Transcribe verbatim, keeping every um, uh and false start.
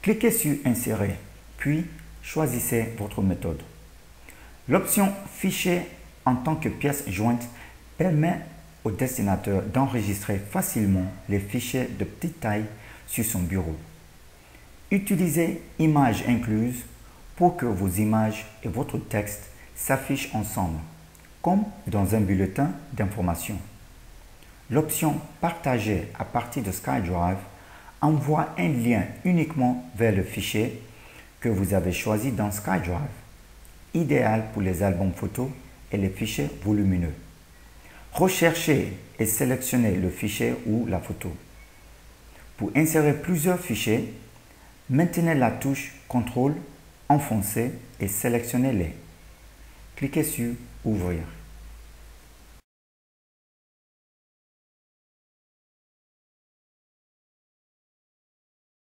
Cliquez sur Insérer, puis choisissez votre méthode. L'option Fichier en tant que pièce jointe permet au dessinateur d'enregistrer facilement les fichiers de petite taille sur son bureau. Utilisez Images incluses pour que vos images et votre texte s'affichent ensemble, comme dans un bulletin d'information. L'option Partager à partir de SkyDrive envoie un lien uniquement vers le fichier que vous avez choisi dans SkyDrive, idéal pour les albums photos et les fichiers volumineux. Recherchez et sélectionnez le fichier ou la photo. Pour insérer plusieurs fichiers, maintenez la touche contrôle, enfoncez et sélectionnez-les. Cliquez sur Ouvrir.